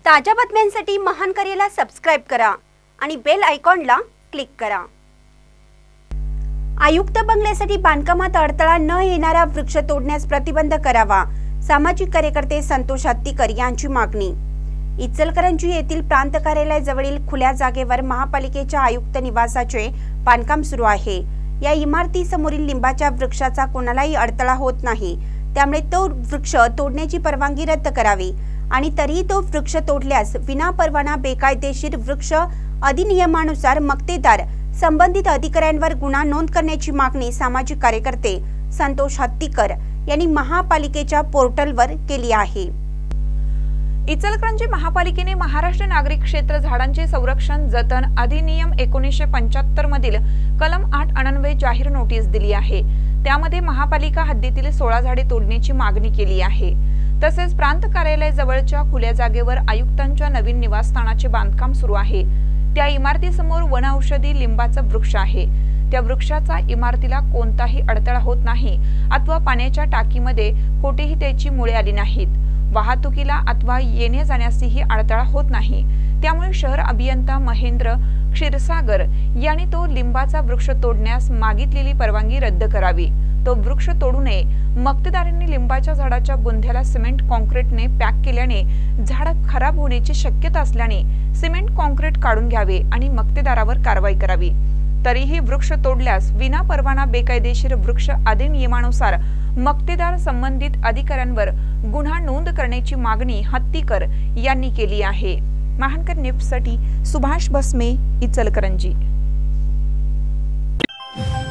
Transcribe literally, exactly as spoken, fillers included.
ताज्या बातम्यांसाठी महान करेला सबस्क्राइब करा आणि बेल आयकॉनला क्लिक करा। आयुक्त बंगल्यासाठी बांधकामात अडथळा न येणारा वृक्ष तोडण्यास प्रतिबंध करावा, सामाजिक कार्यकर्ते संतोष हत्तीकर यांची मागणी। इचलकरंजी येथील प्रांत कार्यालयाजवळील खुल्या जागेवर महापालिकेच्या आयुक्त निवासाचे बांधकाम सुरू आहे। या इमारतीसमोरील लिंबाच्या वृक्षाचा कोणालाही अडथळा होत नाही, त्यामुळे तो वृक्ष तोडण्याची परवानगी रद्द करावी आणि तरीही तो वृक्ष तोडल्यास विनापरवाना बेकायदेशीर वृक्ष अधिनियमानुसार मक्तेदार संबंधित अधिकाऱ्यांवर गुन्हा नोंद करण्याची मागणी सामाजिक कार्यकर्ते संतोष हत्तीकर यांनी महापालिकेच्या पोर्टलवर केली आहे। इचलकरंजी महापालिकेने महाराष्ट्र नागरिक क्षेत्र झाडांचे संरक्षण जतन अधिनियम एकोणीसशे पंच्याहत्तर मधील कलम आठ अन्वये जाहीर नोटीस दिली आहे। त्यामध्ये महापालिका हद्दीतील सोळा झाडे तोडण्याची मागणी केली आहे। तसेच प्रांत कार्यालयाजवळच्या खुल्या जागेवर आयुक्तांच्या नवीन निवासस्थानाचे बांधकाम सुरू आहे। त्या इमारतीसमोर वनऔषधी लिंबाचा वृक्ष आहे। त्या वृक्षाचा इमारतीला कोणताही अडथळा होत नाही अथवा पाण्याच्या टाकीमध्ये कोठेही त्याची मुळे आली नाहीत। वाहतुकीला अथवा येणे जाण्यासही अडथळा होत नाही। त्यामुळे शहर अभियंता महेंद्र क्षीरसागर यांनी तो लिंबाचा वृक्ष तोडण्यास मागितलेली परवानगी रद्द करावी। तो वृक्ष तोडू नये। मक्तेदारांनी लिंबाच्या झाडाच्या बुंध्याला सिमेंट कॉन्क्रीटने पॅक केल्याने झाड खराब होण्याची शक्यता असल्याने सिमेंट कॉन्क्रीट काढून घ्यावे आणि मक्तेदारावर कारवाई करावी। तरीही वृक्ष तोडल्यास विनापरवाना बेकायदेशीर वृक्ष अधिनियमानुसार मक्तेदार संबंधित अधिकाऱ्यांवर गुन्हा नोंद करण्याची मागणी हत्तीकर यांनी केली आहे। महानकर न्यूजसाठी सुभाष भस्मे, इचलकरंजी।